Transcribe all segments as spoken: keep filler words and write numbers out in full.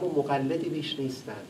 مقلدی بیش نیستند.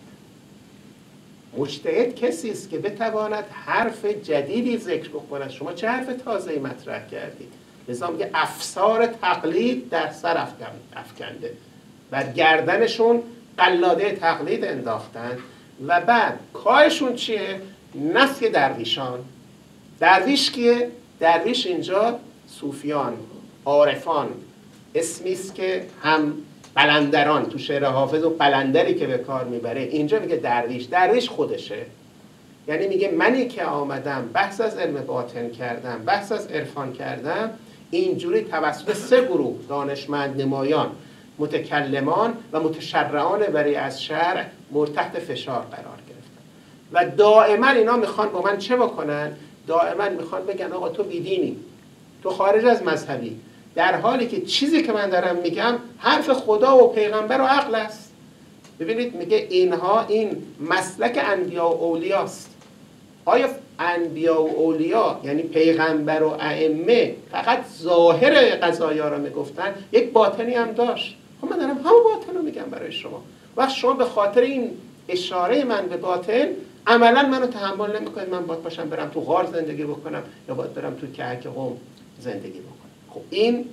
مجتهد کسی است که بتواند حرف جدیدی ذکر بکند. شما چه حرف تازه‌ای مطرح کردید؟ لذا میگه افسار تقلید در سر افکنده، بر گردنشون قلاده تقلید انداختن و بعد کارشون چیه؟ نفی درویشان. درویش کیه؟ درویش اینجا صوفیان، عارفان، اسمی است که هم قلندران تو شعر حافظ و قلندری که به کار میبره. اینجا میگه درویش، درویش خودشه. یعنی میگه منی که آمدم بحث از علم باطن کردم، بحث از عرفان کردم، اینجوری توسط سه گروه دانشمند نمایان، متکلمان و متشرعان بری از شرع مورد تحت فشار قرار گرفتن و دائما اینا میخوان با من چه بکنن؟ دائما میخوان بگن آقا تو بیدینی، تو خارج از مذهبی، در حالی که چیزی که من دارم میگم حرف خدا و پیغمبر و عقل است. ببینید میگه اینها این مسلک انبیا و اولیاست. آیا انبیا و اولیا یعنی پیغمبر و ائمه فقط ظاهر قضایا رو میگفتن؟ یک باطنی هم داشت. خب من دارم همون باطن رو میگم برای شما. وقت شما به خاطر این اشاره من به باطن عملا منو تحمل نمیکنید من باید باشم برم تو غار زندگی بکنم یا باید برم تو کهک قم زندگی بکنم. خب این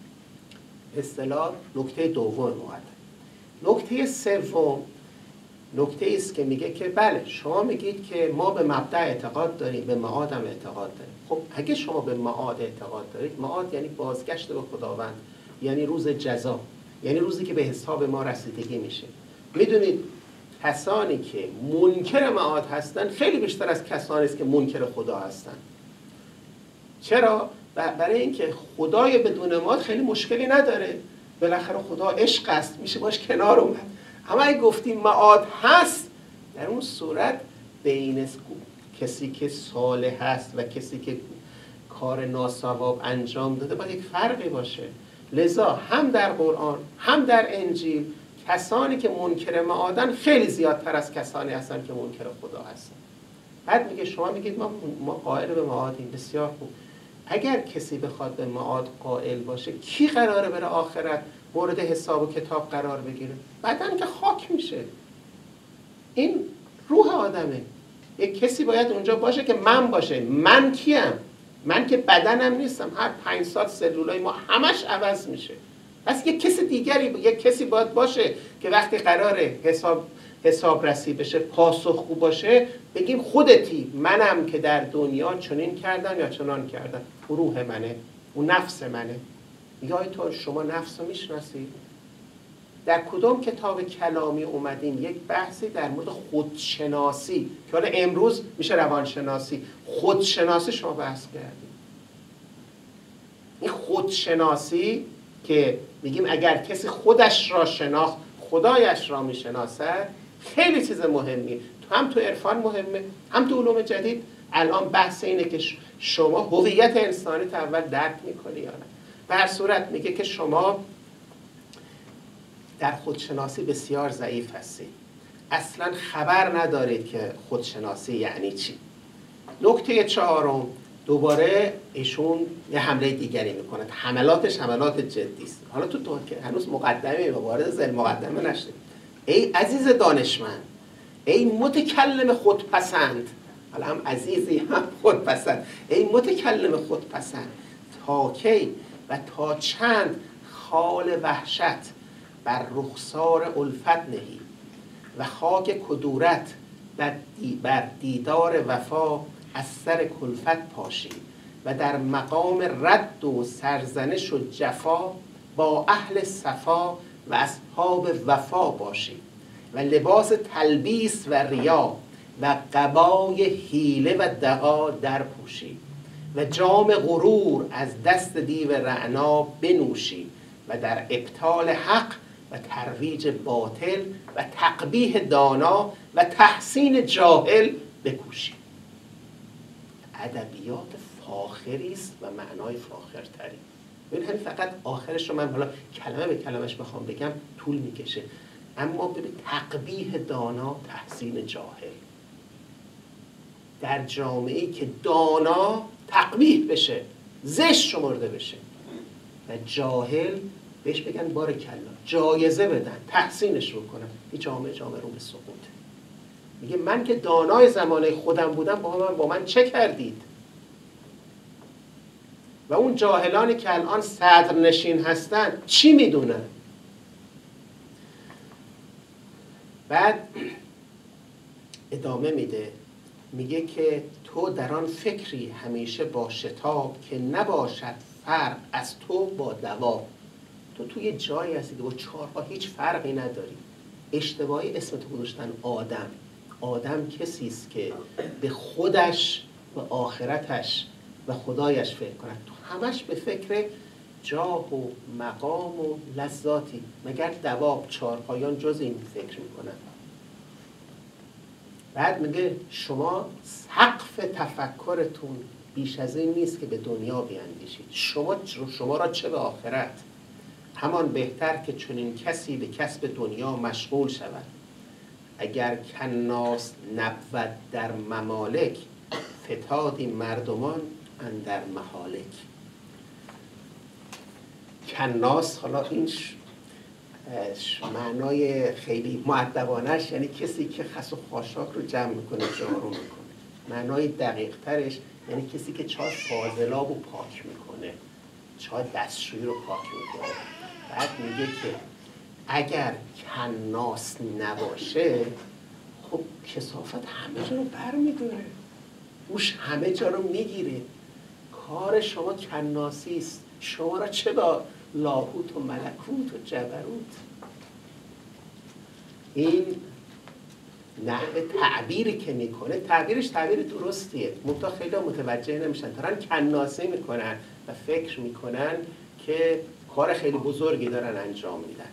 اصطلاح نکته دوم مقدم. نکته سوم نکته است که میگه که بله شما میگید که ما به مبدأ اعتقاد داریم، به معاد هم اعتقاد داریم. خب اگه شما به معاد اعتقاد دارید، معاد یعنی بازگشت به خداوند، یعنی روز جزا، یعنی روزی که به حساب ما رسیدگی میشه. میدونید کسانی که منکر معاد هستن خیلی بیشتر از کسانی است که منکر خدا هستن. چرا؟ برای اینکه خدای بدون معاد خیلی مشکلی نداره. بالاخره خدا عشق است، میشه باش کنار اومد. اما اگه گفتیم معاد هست، در اون صورت بین کسی که صالح هست و کسی که کار ناصواب انجام داده باید یک فرقی باشه. لذا هم در قرآن هم در انجیل کسانی که منکر معادن خیلی زیادتر از کسانی هستن که منکر خدا هستن. بعد میگه شما میگید ما ما قائل به معادیم، بسیار خوب. اگر کسی بخواد به معاد قائل باشه، کی قراره بره آخرت مورد حساب و کتاب قرار بگیره؟ بدن که خاک میشه. این روح آدمه. یک کسی باید اونجا باشه که من باشه. من کیم؟ من که بدنم نیستم. هر پنج سال سلولای ما همش عوض میشه. پس یک کسی دیگری، یک کسی باید باشه که وقتی قراره حساب حساب رسی بشه، پاسخگو باشه، بگیم خودتی، منم که در دنیا چنین کردم یا چنان کردم. اون روح منه، اون نفس منه. یا تو شما نفس رو میشناسید؟ در کدام کتاب کلامی اومدین یک بحثی در مورد خودشناسی که حالا امروز میشه روانشناسی، خودشناسی شما بحث کردید؟ این خودشناسی که میگیم اگر کسی خودش را شناخت خدایش را میشناسد، خیلی چیز مهمیه. هم تو عرفان مهمه، هم تو علوم جدید. الان بحث اینه که شما هویت انسانی تا اول درک میکنی یا نه. به هر صورت میگه که شما در خودشناسی بسیار ضعیف هستید. اصلا خبر ندارید که خودشناسی یعنی چی. نکته چهارم، دوباره ایشون یه حمله دیگری میکنند. حملاتش حملات جدی است. حالا تو تو که هنوز مقدمه و وارد ذیل مقدمه نشدیم. ای عزیز دانشمند، ای متکلم خودپسند، حالا هم عزیزی هم خودپسند، ای متکلم خودپسند، تا کی و تا چند خال وحشت بر رخسار الفت نهی و خاک کدورت بر دیدار وفا از سر کلفت پاشی و در مقام رد و سرزنش و جفا با اهل صفا و اصحاب وفا باشی و لباس تلبیس و ریا و قبای حیله و دغا در پوشی و جام غرور از دست دیو رعنا بنوشی و در ابطال حق و ترویج باطل و تقبیح دانا و تحسین جاهل بکوشی. ادبیات فاخری است و معنای فاخرتری. ببین همین فقط آخرش رو من حالا کلمه به کلمش بخوام بگم طول میکشه، اما ببین تقبیح دانا، تحسین جاهل. در جامعه‌ای که دانا تقبیح بشه، زشت شمرده بشه و جاهل بهش بگن بارکلا، جایزه بدن، تحسینش بکنن، این جامعه جامعه رو به سقوطه. میگه من که دانای زمانه خودم بودم، با من با من چه کردید؟ و اون جاهلانی که الان صدرنشین هستن چی میدونن؟ بعد ادامه میده، میگه که تو در آن فکری همیشه با شتاب که نباشد فرق از تو با دواب. تو توی جایی هستی که با چهارها هیچ فرقی نداری. اشتباهی اسم تو گذاشتن آدم. آدم کسی است که به خودش و آخرتش و خدایش فکر کند. تو همش به فکر جاه و مقام و لذاتی. مگر دواب چهارپایان جز این فکر میکنن؟ بعد میگه شما سقف تفکرتون بیش از این نیست که به دنیا بیاندیشید. شما شما را چه به آخرت؟ همان بهتر که چنین کسی به کسب دنیا مشغول شود. اگر کناس نبود در ممالک، فتادی مردمان اندر محالک. کناس، حالا این معنای خیلی مؤدبانش یعنی کسی که خس و خاشاک رو جمع میکنه، جارو میکنه. معنای دقیق ترش یعنی کسی که چای فاضلاب رو پاک میکنه، چای دستشویی رو پاک میکنه. بعد میگه که اگر کناس نباشه، خب کثافت همه جا رو بر میداره، بوش همه جا رو میگیره. کار شما کناسی است. شما را چه با لاهوت و ملکوت و جبروت؟ این نحوه تعبیری که میکنه، تعبیرش تعبیر درستیه، منتها خیلی متوجه نمیشن، دارن کناسی میکنن و فکر میکنن که کار خیلی بزرگی دارن انجام میدن.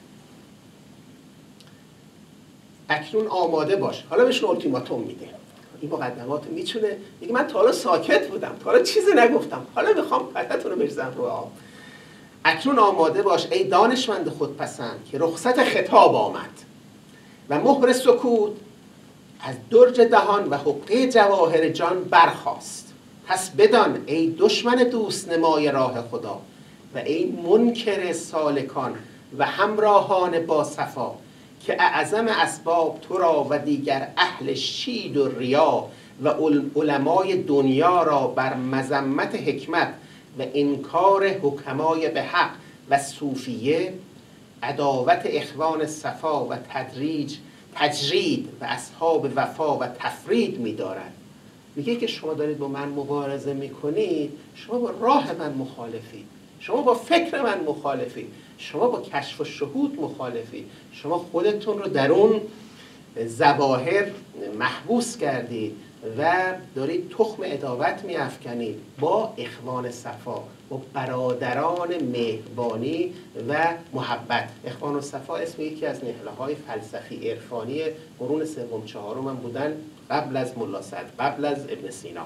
اکنون آماده باش. حالا بهشون التیماتوم میده. این مقدمات میتونه میگه من تا حالا ساکت بودم، تا حالا چیزی نگفتم، حالا میخوام پتتون رو بریزم رو آب. اکنون آماده باش ای دانشمند خودپسند که رخصت خطاب آمد و مهر سکوت از درج دهان و حقه جواهر جان برخاست. پس بدان ای دشمن دوست نمای راه خدا و ای منکر سالکان و همراهان با صفا، که اعظم اسباب تو را و دیگر اهل شید و ریا و علمای دنیا را بر مذمت حکمت و انکار حکمای به حق و صوفیه، عداوت اخوان صفا و تدریج تجرید و اصحاب وفا و تفرید می‌دارد. میگه که شما دارید با من مبارزه میکنید، شما با راه من مخالفید، شما با فکر من مخالفید، شما با کشف و شهود مخالفید، شما خودتون رو در اون ظواهر محبوس کردید و دارید تخم عداوت میافکنید با اخوان صفا، با برادران مهربانی و محبت. اخوان صفا اسم یکی از نهله‌های فلسفی عرفانی قرون سوم چهارم هم بودن، قبل از ملا صدر، قبل از ابن سینا.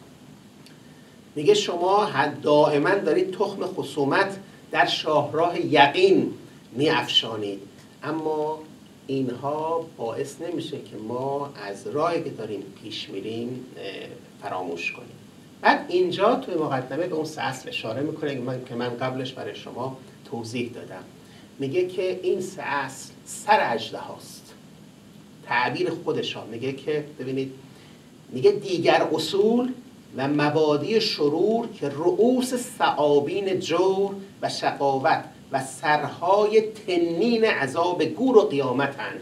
میگه شما دائما دارید تخم خصومت در شاهراه یقین میافشانید، اما اینها باعث نمیشه که ما از راهی که داریم پیش میریم فراموش کنیم. بعد اینجا توی مقدمه به اون سه اصل اشاره میکنه که من که من قبلش برای شما توضیح دادم. میگه که این سه اصل سر اژدهاست. تعبیر خودشا میگه که ببینید، میگه دیگر اصول و مبادی شرور که رؤوس ثعابین جور و شقاوت و سرهای تنین عذاب گور و قیامتن.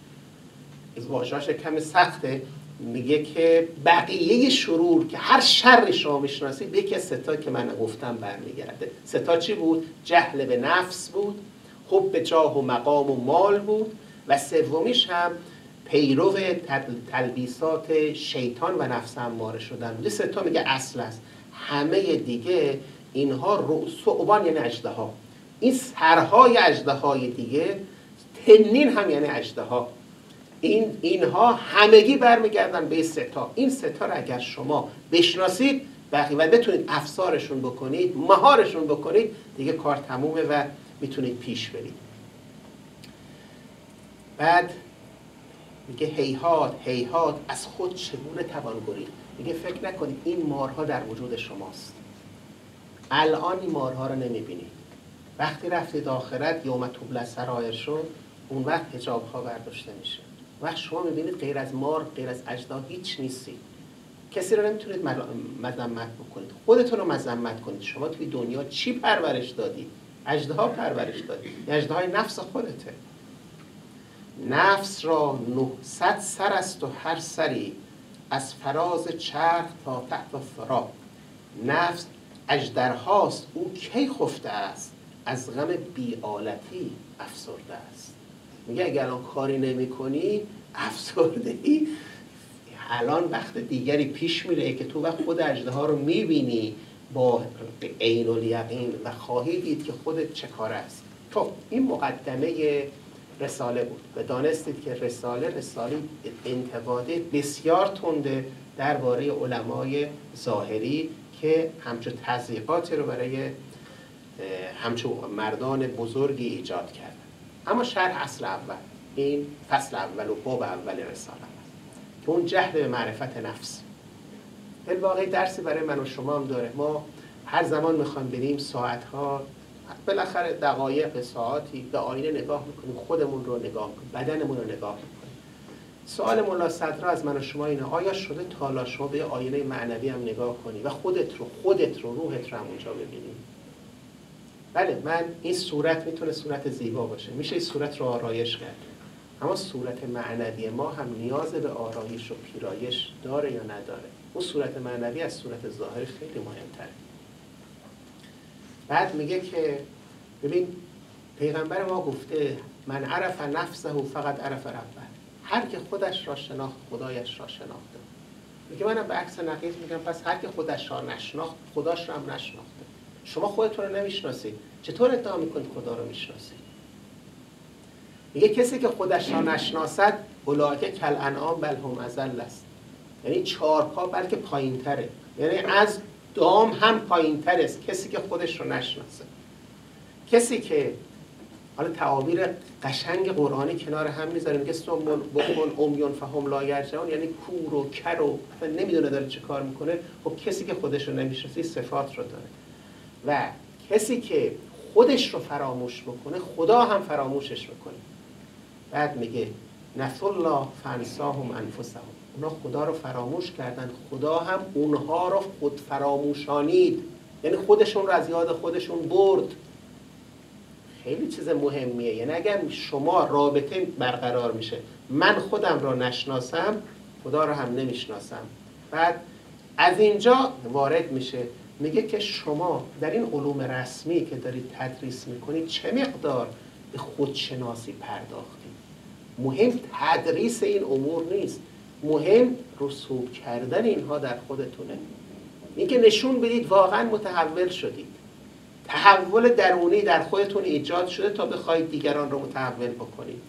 از واژه‌اش کم سخته. میگه که بقیه شرور که هر شر شما میشناسید یکی از ستا که من گفتم برمیگرده. ستا چی بود؟ جهل به نفس بود، حب به جاه و مقام و مال بود، و سومیش هم پیرو تلبیسات شیطان و نفس اماره شدن بود. ستا میگه اصل است. همه دیگه اینها ثعبان یعنی اژدها، این سرهای اژدهای دیگه، تنین هم یعنی اژدها، این اینها همگی برمیگردن به این ستا. این ستا رو اگر شما بشناسید و بتونید افسارشون بکنید، مهارشون بکنید، دیگه کار تمومه و میتونید پیش برید. بعد میگه هیهات هیهات از خود چگونه توان گریخت. میگه فکر نکنید این مارها در وجود شماست. الان این مارها رو نمیبینید، وقتی رفتید آخرت یوم تبلی السرائر شد، اون وقت حجاب ها برداشته میشه. وقت شما میبینید غیر از مار، غیر از اژدها هیچ نیستی. کسی رو نمیتونید مذمت بکنید، خودتون رو مذمت کنید. شما توی دنیا چی پرورش دادی؟ اژدها پرورش دادی. اژدهای نفس خودته. نفس را نهصد سر است و هر سری از فراز چرخ تا تحت فرا. نفس اژدرهاست او کی خفته است، از غم بی‌آلتی افسرده است. میگه اگر الان کاری نمی کنی افسردگی الان وقت دیگری پیش میره که تو وقت خود اژدها رو میبینی با عین الیقین و خواهی دید که خودت چه کار است. خب این مقدمه رساله بود و دانستید که رساله رساله انتقاده بسیار تنده درباره علمای ظاهری که همچون تضییقاتی رو برای همچون مردان بزرگی ایجاد کردن. اما شرح اصل اول، این فصل اول و باب اول رساله است که اون جهل به معرفت نفس. بالواقع درسی برای من و شما هم داره. ما هر زمان میخوایم بریم ساعتها، بالاخره دقایق ساعتی به آینه نگاه میکنیم، خودمون رو نگاه میکنیم، بدنمون رو نگاه میکنیم. سوال ملا صدرا از من و شما اینه: آیا شده تا حالا شما به آینه معنوی هم نگاه کنی و خودت رو خودت رو روحت رو هم اونجا ببینی؟ بله، من این صورت میتونه صورت زیبا باشه، میشه این صورت رو آرایش کرد، اما صورت معنوی ما هم نیاز به آرایش و پیرایش داره یا نداره؟ اون صورت معنوی از صورت ظاهری خیلی مهمتره. بعد میگه که ببین پیغمبر ما گفته من عرف نفسه فقط عرف ربه. هر که خودش را شناخت خدایش را شناخته. میگه منم به عکس نقیض میگم پس هر که خودش را نشناخت خداش را هم نشناخته. شما خودتون رو نمیشناسید، چطور ادعا میکنید خدا رو میشناسید؟ میگه کسی که خودش را نشناسد اولئک کالانعام بل هم اضل است. یعنی چهار پا بلکه پایین تره، یعنی از دام هم پایین تر است کسی که خودش رو نشناسه. کسی که حالا تعابیر قشنگ قرآنی کنار هم میذاره، میگه سمون بکن امیون فهم لا یرجعون، یعنی کور و کر و نمیدونه داره چه کار میکنه. خب کسی که خودش رو نمیشناسه صفات رو داره. و کسی که خودش رو فراموش بکنه خدا هم فراموشش میکنه. بعد میگه نسوا الله فانساهم انفسهم، اونا خدا رو فراموش کردن، خدا هم اونها رو خود فراموشانید، یعنی خودشون رو از یاد خودشون برد. خیلی چیز مهمیه. یعنی اگر شما رابطه برقرار میشه من خودم رو نشناسم خدا رو هم نمیشناسم. بعد از اینجا وارد میشه میگه که شما در این علوم رسمی که دارید تدریس میکنید چه مقدار به خودشناسی پرداختید. مهم تدریس این امور نیست، مهم رسوب کردن اینها در خودتونه. اینکه نشون بدید واقعا متحول شدید، تحول درونی در خودتون ایجاد شده تا بخواید دیگران رو متحول بکنید.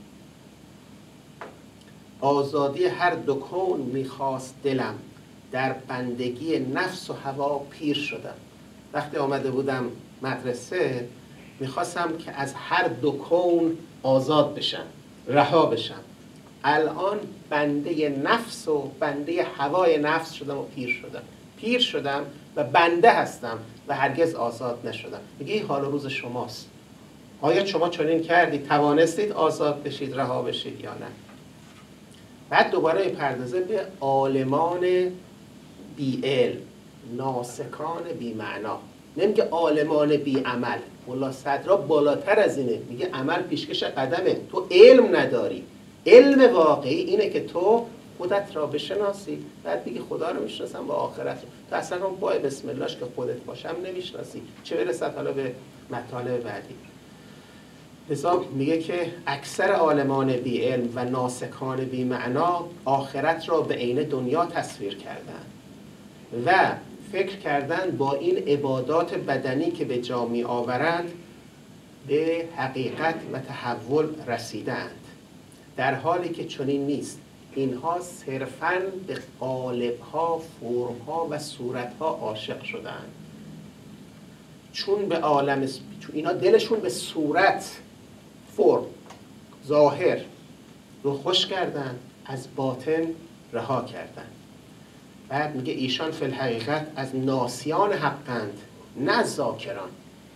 آزادی هر دو کون میخواست دلم، در بندگی نفس و هوا پیر شدم. وقتی آمده بودم مدرسه میخواستم که از هر دو کون آزاد بشم، رها بشم. الان بنده نفس و بنده هوای نفس شدم و پیر شدم. پیر شدم و بنده هستم و هرگز آزاد نشدم. میگه این حال و روز شماست. آیا شما چنین کردید؟ توانستید آزاد بشید، رها بشید یا نه؟ بعد دوباره پردازه به عالمان بی علم، ناسکان بی معنا. نمیگه عالمان بی عمل. ملا صدرا بالاتر از اینه، میگه عمل پیشکش قدمه. تو علم نداری. علم واقعی اینه که تو خودت را بشناسی، بعد بگی خدا رو میشناسم و آخرت رو. تو اصلا هم بای بسم اللهش که خودت باشم نمیشناسی، چه برسد حالا به مطالب بعدی. لذا میگه که اکثر عالمان بی علم و ناسکان بی معنا آخرت را به عین دنیا تصویر کردن و فکر کردن با این عبادات بدنی که به جا می آورند به حقیقت و تحول رسیدند، در حالی که چنین نیست. اینها صرفاً به قالب‌ها، فرم‌ها و صورت‌ها عاشق شدند. چون به عالم چون اینا دلشون به صورت، فرم، ظاهر رو خوش کردن، از باطن رها کردن. بعد میگه ایشان فی الحقیقت از ناسیان حقند نه ذاکران.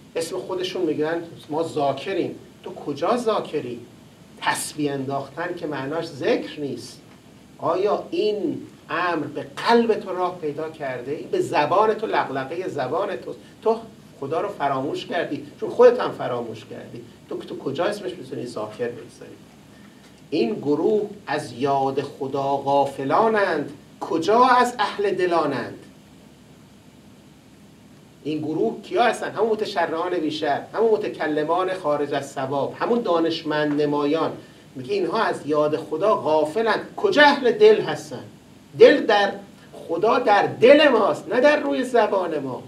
اسم خودشون میگن ما ذاکریم. تو کجا ذاکری؟ تسبیح انداختن که معناش ذکر نیست. آیا این امر به قلب تو راه پیدا کرده؟ به زبان تو، لغلقه زبان تو، تو خدا رو فراموش کردی، چون خودت هم فراموش کردی. تو تو کجا اسمش میتونی ذاکر بگذاری؟ این گروه از یاد خدا غافلانند، کجا از اهل دلانند. این گروه کیا هستن؟ همون متشرعان بیشتر، همون متکلمان خارج از صواب، همون دانشمند نمایان. میگه اینها از یاد خدا غافلند. کجا اهل دل هستن؟ دل در خدا در دل ماست، نه در روی زبان ما.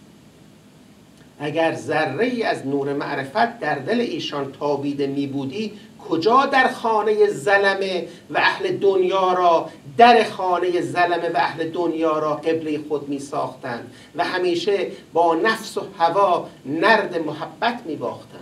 اگر ذره ای از نور معرفت در دل ایشان تابیده می بودی، کجا در خانه ظلمه و اهل دنیا را در خانه ظلمه و اهل دنیا را قبله خود می ساختند و همیشه با نفس و هوا نرد محبت می باختند.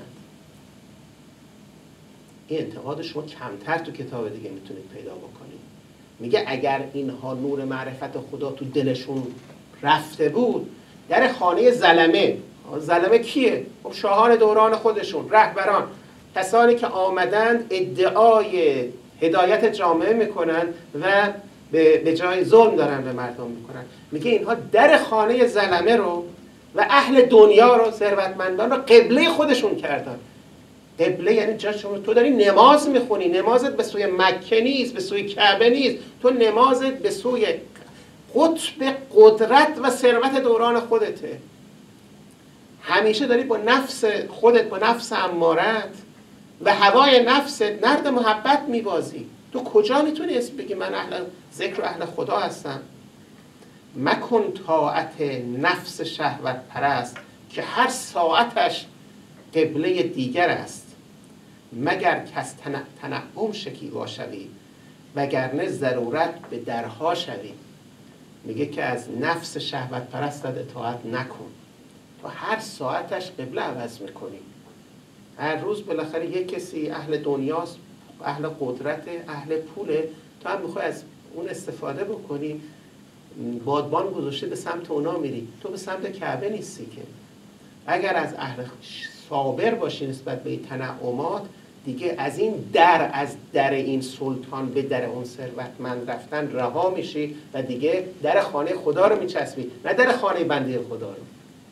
این انتقاد شما کمتر تو کتاب دیگه میتونید پیدا بکنید. میگه اگر اینها نور معرفت خدا تو دلشون رفته بود، در خانه ظلمه، ظلمه کیه؟ خب شاهان دوران خودشون، رهبران، کسانی که آمدند ادعای هدایت جامعه میکنن و به جای ظلم دارن به مردم میکنن. میگه اینها در خانه ظلمه رو و اهل دنیا رو، ثروتمندان رو قبله خودشون کردن. قبله یعنی جا شما تو داری نماز میخونی، نمازت به سوی مکه نیست، به سوی کعبه نیست، تو نمازت به سوی قطب قدرت و ثروت دوران خودته. همیشه داری با نفس خودت، با نفس امارت و هوای نفست نرد محبت میبازی. تو کجا میتونی اسم بگی من اهل ذکر و اهل خدا هستم؟ مکن طاعت نفس شهوت پرست که هر ساعتش قبله دیگر است. مگر کس تنعم شکیبا شوی وگرنه ضرورت به درها شوی. میگه که از نفس شهوت پرستت اطاعت نکن. تو هر ساعتش قبله عوض میکنی. هر روز بالاخره یک کسی اهل دنیاست، اهل قدرت، اهل پوله، تو هم میخوای از اون استفاده بکنی. بادبان گذاشته به سمت اونا میری، تو به سمت کعبه نیستی که. اگر از اهل صابر باشی نسبت به این تنعمات، دیگه از این در از در این سلطان به در اون ثروتمند رفتن رها میشی و دیگه در خانه خدا رو میچسبی، نه در خانه بنده خدا رو.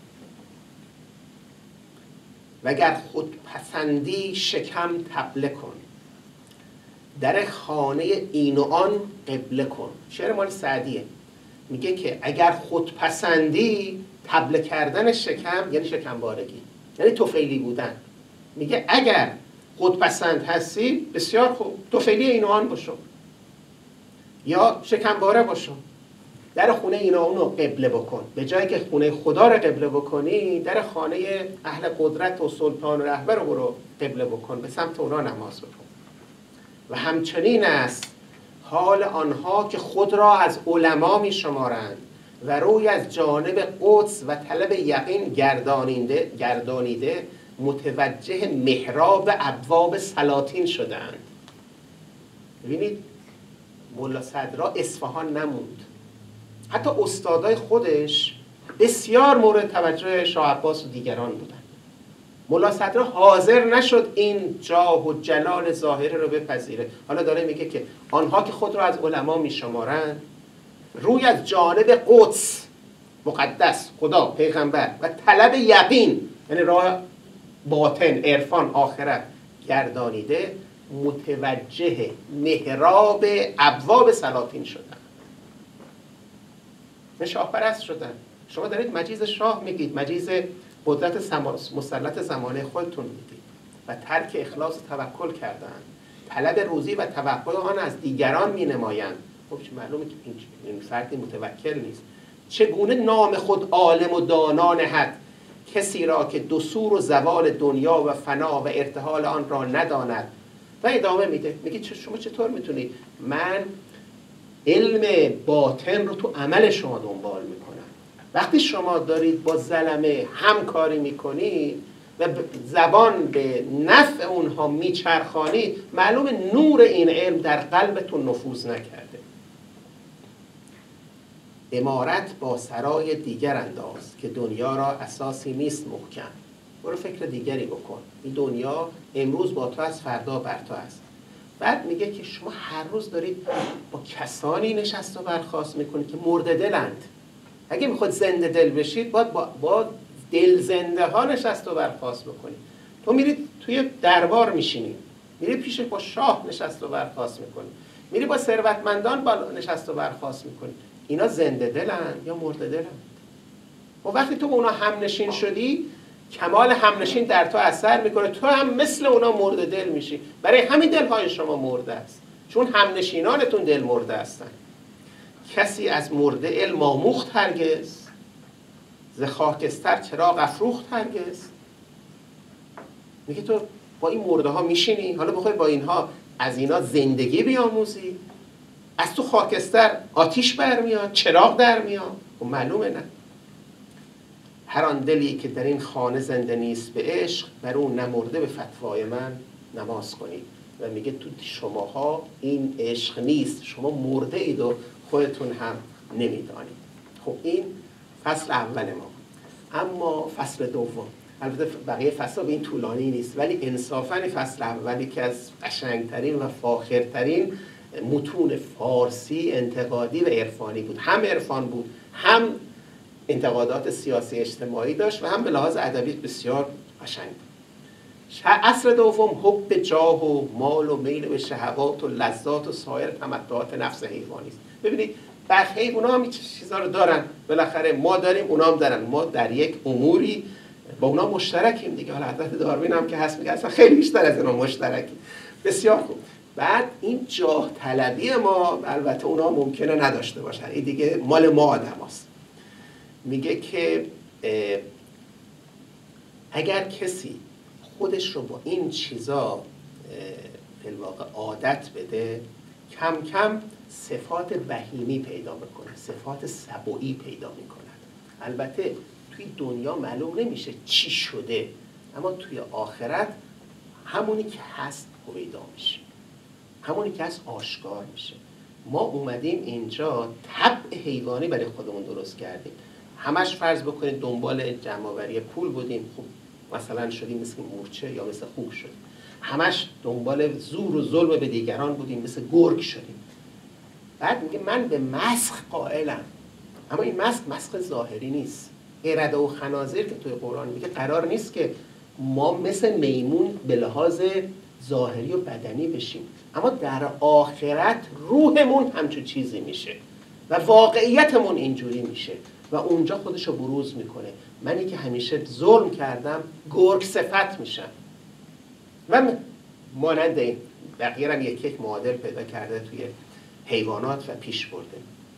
وگر خود پسندی شکم طبله کن، در خانه این و آن قبله کن. شعر مال سعدیه. میگه که اگر خود پسندی، طبله کردن شکم یعنی شکم بارگی، یعنی توفیلی بودن. میگه اگر خودپسند هستی بسیار خوب، توفیلی این و آن باشو یا شکم باره باشو. در خونه این و اون رو قبله بکن. به جایی که خونه خدا رو قبله بکنی، در خانه اهل قدرت و سلطان و رهبر رو برو قبله بکن، به سمت اونا نماز بکن. و همچنین است حال آنها که خود را از علما می شمارند و روی از جانب قدس و طلب یقین گردانیده, گردانیده متوجه محراب ابواب سلاطین شدند. ببینید ملا صدرا اصفهان نموند. حتی استادای خودش بسیار مورد توجه شاه عباس و دیگران بودند. ملا صدرا حاضر نشد این جاه و جلال ظاهره رو بپذیره. حالا داره میگه که آنها که خود را از علما میشمارند، روی از جانب قدس مقدس، خدا، پیغمبر و طلب یقین یعنی راه باطن، عرفان، آخرت گردانیده متوجه محراب ابواب سلاطین شدن. شاه پرست شدن. شما دارید مجیز شاه میگید، مجیز قدرت مسلط زمانه خودتون میگید و ترک اخلاص و توکل کردن. طلب روزی و توقع آن از دیگران می نمایند. خب معلومه که این فردی متوکل نیست. چگونه نام خود عالم و دانا نهد، کسی را که دثور و زوال دنیا و فنا و ارتحال آن را نداند. و ادامه میده، میگه شما چطور میتونید؟ من علم باطن رو تو عمل شما دنبال میکنم. وقتی شما دارید با ظلمه همکاری میکنید و زبان به نفع اونها میچرخانید، معلومه نور این علم در قلبتون نفوذ نکرده. امارت با سرای دیگر انداز که دنیا را اساسی نیست محکم. برو فکر دیگری بکن. این دنیا امروز با تو است، فردا بر تو است. بعد میگه که شما هر روز دارید با کسانی نشست و برخاست میکنید که مرده دلند. اگه میخواد زنده دل بشید باید با, با دل زنده ها نشست و برخاست بکنید. تو میرید توی دربار میشینید، میرید پیش با شاه نشست و برخاست میکنید، میری با ثروتمندان با نشست و برخاست میکنید. اینا زنده دلند یا مرده دلند؟ و وقتی تو اونا همنشین شدی، کمال همنشین در تو اثر میکنه، تو هم مثل اونا مرده دل میشی. برای همین دلهای شما مرده است، چون همنشینانتون دل مرده هستن. کسی از مرده علم آموخت هرگز، ز خاکستر چراغ افروخت هرگز. میگه تو با این مرده ها میشینی، حالا بخوای با اینها از اینا زندگی بیاموزی؟ از تو خاکستر آتیش برمیاد، چراغ در میاد؟ و معلومه نه. هر آن دلی که در این خانه زنده نیست به عشق، بر اون نمرده به فتوای من نماز کنید. و میگه تو شماها این عشق نیست، شما مرده اید و خودتون هم نمیدانید. خب این فصل اول ما. اما فصل دوم، البته بقیه فصل به این طولانی نیست، ولی انصافاً فصل اولی که از قشنگترین و فاخرترین متون فارسی انتقادی و عرفانی بود. هم عرفان بود، هم انتقادات سیاسی اجتماعی داشت و هم به لحاظ ادبی بسیار قشنگ بود. اصل دوم حب جاه و مال و میل به شهوات و لذات و سایر تمتعات نفس حیوانی است. ببینید بقیه اونا هم چیزا رو دارن، بالاخره ما داریم، اونا هم دارن. ما در یک اموری با اونا مشترکیم دیگه. حالا حضرت داروین هم که هست میگه اصلا خیلی بیشتر از اونا مشترکیم. بسیار خوب. بعد این جاه طلبی ما البته اونا ممکنه نداشته باشن، این دیگه مال ما آدماست. میگه که اگر کسی خودش رو با این چیزا فی الواقع عادت بده، کم کم صفات بهیمی پیدا میکنه، صفات سبویی پیدا میکنه. البته توی دنیا معلوم نمیشه چی شده، اما توی آخرت همونی که هست پیدا میشه، همونی که هست آشکار میشه. ما اومدیم اینجا طبع حیوانی برای خودمون درست کردیم. همش فرض بکنید دنبال جمع‌آوری پول بودیم، خب مثلا شدیم مثل مورچه یا مثل خوک شدیم. همش دنبال زور و ظلم به دیگران بودیم، مثل گرگ شدیم. بعد میگه من به مسخ قائلم، اما این مسخ مسخ ظاهری نیست. قرده و خنازیر که توی قرآن میگه قرار نیست که ما مثل میمون به لحاظ ظاهری و بدنی بشیم، اما در آخرت روحمون همچون چیزی میشه و واقعیتمون اینجوری میشه و اونجا خودشو بروز میکنه. منی که همیشه ظلم کردم گرگ صفت میشم. و مانند این بقیه هم یک یک معادل پیدا کرده توی حیوانات و پیش برده.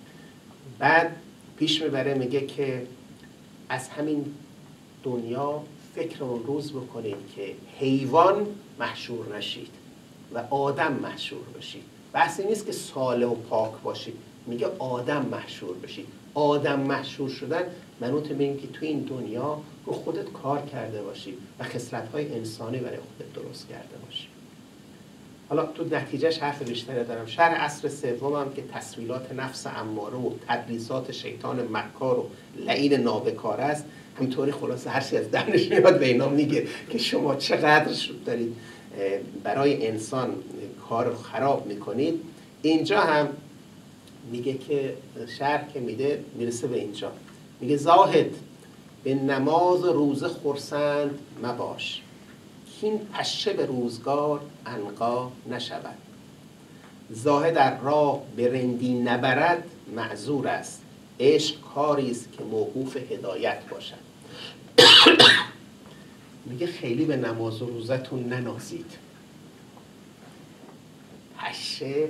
بعد پیش میبره میگه که از همین دنیا فکر اون روز بکنید که حیوان محشور نشید و آدم محشور بشید. بحثی نیست که صالح و پاک باشید، میگه آدم محشور بشید. آدم محشور شدن منوط به این که تو این دنیا رو خودت کار کرده باشی و خصلت‌های انسانی برای خودت درست کرده باشی. حالا تو نتیجهش حرف بیشتری دارم. شرح عصر سومم که تسویلات نفس اماره و تدلیسات شیطان مکار و لعین نابکار است، همینطوری خلاصه هر چی از دهنش میاد به اینا میگه که شما چقدر دارید برای انسان کار خراب میکنید. اینجا هم میگه که شرح که میده میرسه به اینجا، میگه زاهد به نماز و روزه خرسند مباش، که این پشه به روزگار عنقا نشود. زاهد در راه به رندی نبرد معذور است، عشق کاری است که موقوف هدایت باشد. میگه خیلی به نماز و روزتون ننازید. پشه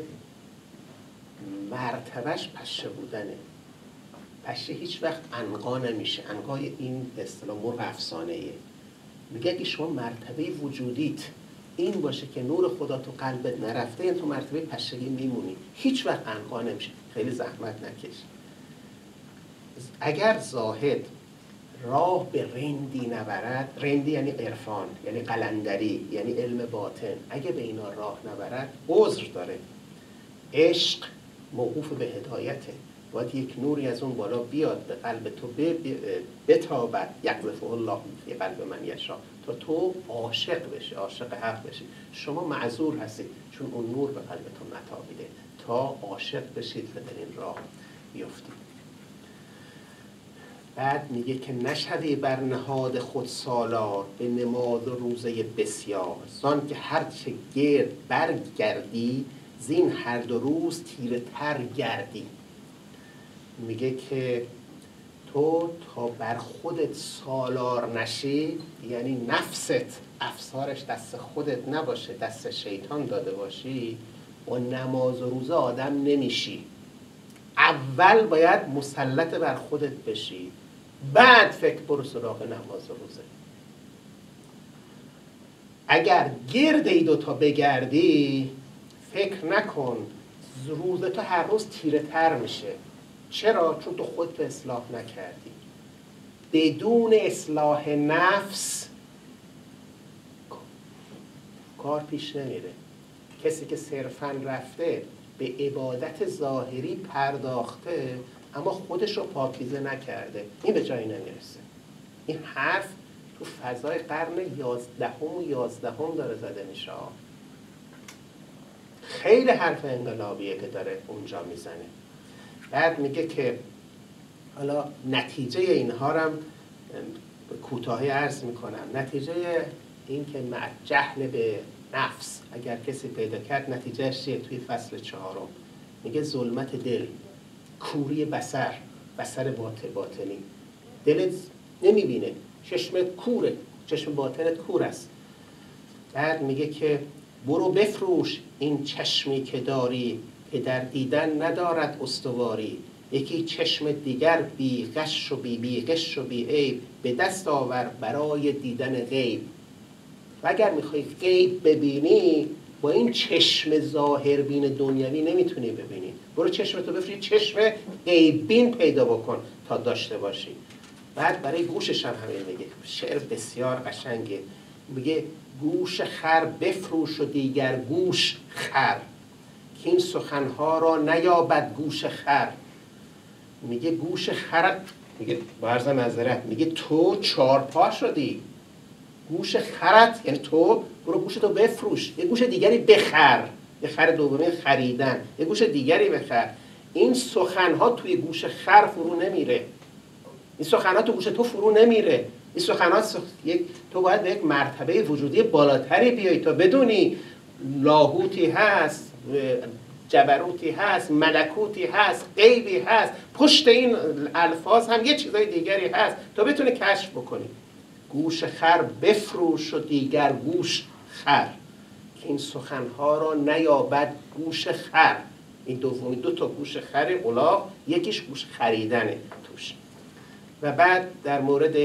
مرتبهش پشه بودنه. پشه هیچ وقت عنقا نمیشه. عنقای این به اصطلاح مرغ افسانه‌ایه. میگه اگه شما مرتبه وجودیت این باشه که نور خدا تو قلبت نرفته، این تو مرتبه پشگی میمونی، هیچ وقت عنقا نمیشه. خیلی زحمت نکش. اگر زاهد راه به رندی نبرد، رندی یعنی عرفان، یعنی قلندری، یعنی علم باطن، اگه به اینا راه نبرد عذر داره. عشق موقوف به هدایته باید یک نوری از اون بالا بیاد به قلب تو بتابد، یقذفه الله فی قلب من یشاء، تا تو عاشق بشی، عاشق حق بشی. شما معذور هستید چون اون نور به قلبتون نتابیده، تا عاشق بشید و در این راه بیفتید. بعد میگه که نشوی بر نهاد خود سالار، به نماز و روزه بسیار، زان که هرچه گرد برگردی، زین هر دو روز تیره تر گردی. میگه که تو تا بر خودت سالار نشی، یعنی نفست افسارش دست خودت نباشه، دست شیطان داده باشی، و نماز و روزه آدم نمیشی. اول باید مسلط بر خودت بشی، بعد فکر برو سراغ نماز و روزه. اگر گرد ای دوتا بگردی، فکر نکن روز تو هر روز تیره تر میشه. چرا؟ چون تو خودت اصلاح نکردی. بدون اصلاح نفس کار پیش نمیره. کسی که صرفاً رفته به عبادت ظاهری پرداخته اما خودش رو پاکیزه نکرده، این به جایی نمیرسه. این حرف تو فضای قرن یازدهم و یازدهم داره زده میشه. خیلی حرف انقلابیه که داره اونجا میزنه. بعد میگه که حالا نتیجه اینها رو هم کوتاهی عرض میکنم. نتیجه این که مع جهل به نفس اگر کسی پیدا کرد، نتیجهش چیه؟ توی فصل چهارم میگه ظلمت دل، کوری بصر، بصر باطن باطنی، دلت نمیبینه، چشمت کوره، چشم باطنت کور است. بعد میگه که برو بفروش این چشمی که داری، که در دیدن ندارد استواری. یکی چشم دیگر بی غش و بی بی غش و بی عیب، به دست آور برای دیدن غیب. و اگر میخوای غیب ببینی، با این چشم ظاهر بین دنیوی نمیتونی ببینی. برو چشمتو بفروش، چشم غیب بین پیدا بکن تا داشته باشی. بعد برای گوشش هم همین میگه، شعر بسیار قشنگه. میگه گوش خر بفروش و دیگر گوش خر، که این سخنها را نیابد گوش خر. میگه گوش خر، میگه با عرض معذرت، میگه تو چارپا شدی، گوش خرت یعنی تو برو گوشتو بفروش، یه گوش دیگری بخر، یه خر دومی خریدن، یه گوش دیگری بخر. این سخنها توی گوش خر فرو نمیره، این سخنها تو گوش تو فرو نمیره. این سخنها سخ... یک... تو باید به یک مرتبه وجودی بالاتری بیایی تا بدونی لاهوتی هست، جبروتی هست، ملکوتی هست، غیبی هست، پشت این الفاظ هم یه چیزای دیگری هست تا بتونی کشف بکنی. گوش خر بفروش و دیگر گوش خر، که این سخنها را نیابد گوش خر. این دومی دو تا گوش خر الاغ، یکیش گوش خریدنه توش. و بعد در مورد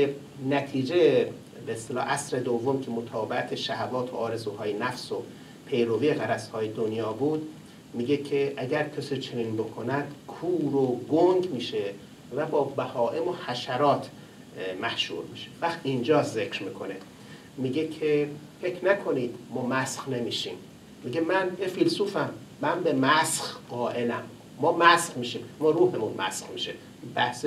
نتیجه به اصطلاح عصر دوم که متابعت شهوات و آرزوهای نفس و پیروی غرضهای دنیا بود، میگه که اگر کسی چنین بکند کور و گنگ میشه و با بهائم و حشرات محشور میشه. وقت اینجا ذکر میکنه، میگه که فکر نکنید ما مسخ نمیشیم. میگه من یه فیلسوفم، من به مسخ قائلم. ما مسخ میشیم، ما روحمون مسخ میشه، بحث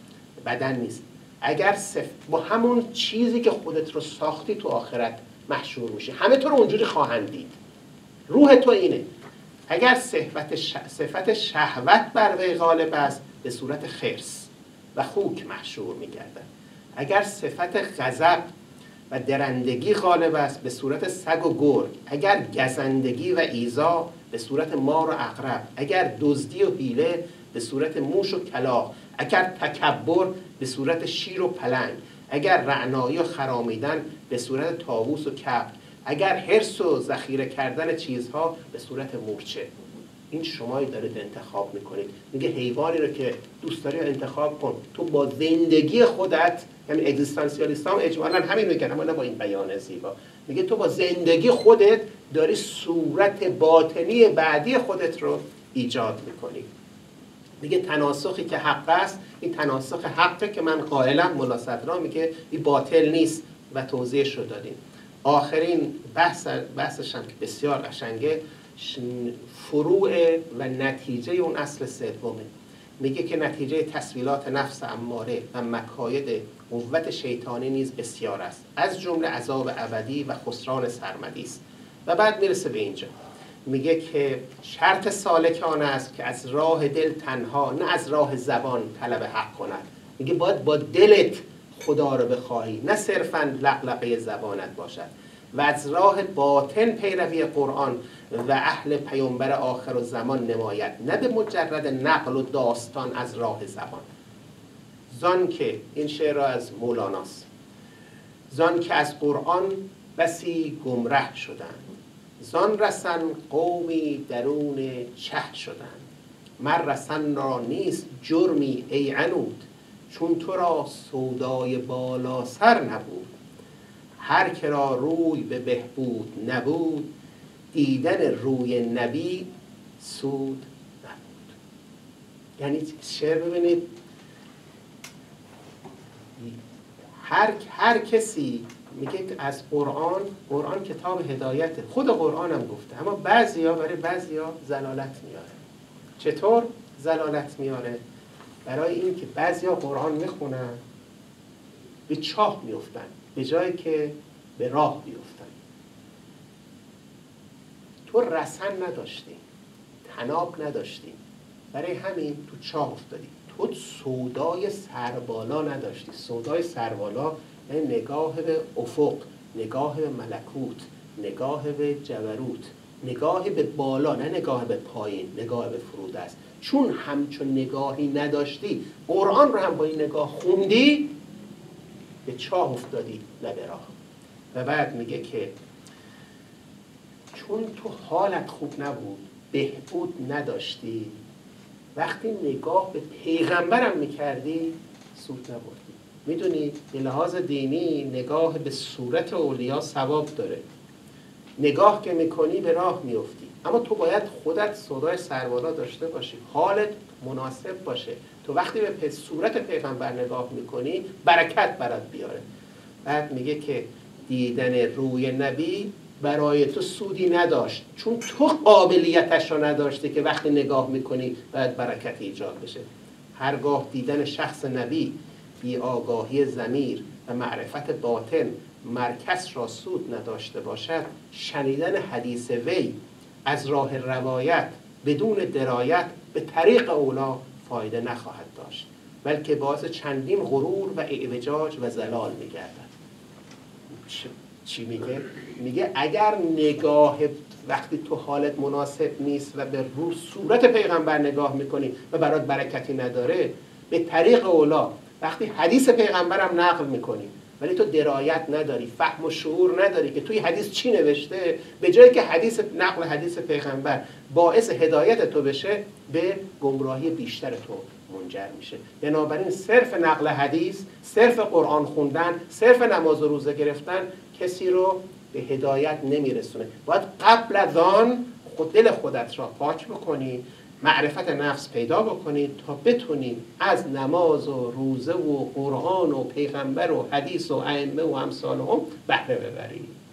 بدن نیست. اگر صف... با همون چیزی که خودت رو ساختی تو آخرت محشور میشه، همه تو رو اونجوری خواهند دید. روح تو اینه. اگر صفت, ش... صفت شهوت بر وی غالب است، به صورت خرس و خوک محشور میگردد. اگر صفت غضب و درندگی غالب است، به صورت سگ و گرگ. اگر گزندگی و ایذا، به صورت مار و عقرب. اگر دزدی و حیله، به صورت موش و کلاغ. اگر تکبر، به صورت شیر و پلنگ. اگر رعنایی و خرامیدن، به صورت طاووس و کبک. اگر حرص و ذخیره کردن چیزها، به صورت مورچه. این شمایی دارید انتخاب میکنید. میگه حیوانی رو که دوست داری انتخاب کن. تو با زندگی خودت، یعنی اگزیستانسیالیست هم اجمالا همین میگن، اما نه با این بیان زیبا. میگه تو با زندگی خودت داری صورت باطنی بعدی خودت رو ایجاد میکنی. میگه تناسخی که حق است، این تناسخ حقه که من قائلم. ملا صدرا میگه این باطل نیست و توضیحش رو دادیم. آخرین بحث بحثش هم که بسیار قشنگه، فروع و نتیجه اون اصل سومه. میگه که نتیجه تسویلات نفس اماره و مکاید قوت شیطانی نیز بسیار است، از جمله عذاب ابدی و خسران سرمدی است. و بعد میرسه به اینجا میگه که شرط سالکان است که از راه دل تنها، نه از راه زبان طلب حق کند. میگه باید با دلت خدا رو بخواهی، نه صرفاً لقلقه زبانت باشد. و از راه باطن پیروی قرآن و اهل پیامبر آخر الزمان نماید، نه به مجرد نقل و داستان از راه زبان. زان که این شعر را از مولاناست، زان که از قرآن بسی گمره شدند، زان رسن قومی درون چه شدند. مر رسن را نیست جرمی ای عنود، چون تو را سودای بالا سر نبود. هر که را روی به بهبود نبود، دیدن روی نبی سود نبود. یعنی شعر ببینید، هر هر کسی میگه از قرآن، قرآن کتاب هدایته، خود قرآن هم گفته، اما بعضیا برای بعضیا زلالت میاره. چطور زلالت میاره؟ برای این که بعضیا قرآن میخونن به چاه میفتن به جایی که به راه بیفتن. تو رسن نداشتی، تناب نداشتی، برای همین تو چاه افتادی. تو سودای سربالا نداشتی. سودای سربالا یعنی نگاه به افق، نگاه به ملکوت، نگاه به جبروت، نگاه به بالا، نه نگاه به پایین، نگاه به فرود است. چون همچون نگاهی نداشتی، قرآن رو هم با این نگاه خوندی، به چاه افتادی نه به راه. و بعد میگه که چون تو حالت خوب نبود، بهبود نداشتی، وقتی نگاه به پیغمبرم میکردی سود نبردی. میدونی به لحاظ دینی نگاه به صورت اولیا ثواب داره، نگاه که میکنی به راه میفتی، اما تو باید خودت سودای سربالا داشته باشی، حالت مناسب باشه. تو وقتی به صورت پیغمبر نگاه میکنی برکت برات بیاره. بعد میگه که دیدن روی نبی برای تو سودی نداشت، چون تو قابلیتش رو نداشتی که وقتی نگاه میکنی باید برکت ایجاد بشه. هرگاه دیدن شخص نبی بی آگاهی ضمیر و معرفت باطن مرکز را سود نداشته باشد، شنیدن حدیث وی از راه روایت بدون درایت به طریق اولا فایده نخواهد داشت، بلکه باعث چندین غرور و اعوجاج و زلال میگردد. چی میگه؟ میگه اگر نگاه وقتی تو حالت مناسب نیست و به رو صورت پیغمبر نگاه میکنی و برات برکتی نداره، به طریق اولا وقتی حدیث پیغمبرم نقل میکنی ولی تو درایت نداری، فهم و شعور نداری که توی حدیث چی نوشته، به جایی که حدیث نقل حدیث پیغمبر باعث هدایت تو بشه، به گمراهی بیشتر تو منجر میشه. بنابراین صرف نقل حدیث، صرف قرآن خوندن، صرف نماز و روزه گرفتن کسی رو به هدایت نمیرسونه. باید قبل از آن خود دل خودت را پاک بکنی، معرفت نفس پیدا بکنی تا بتونی از نماز و روزه و قرآن و پیغمبر و حدیث و ائمه و امثال هم بهره ببری.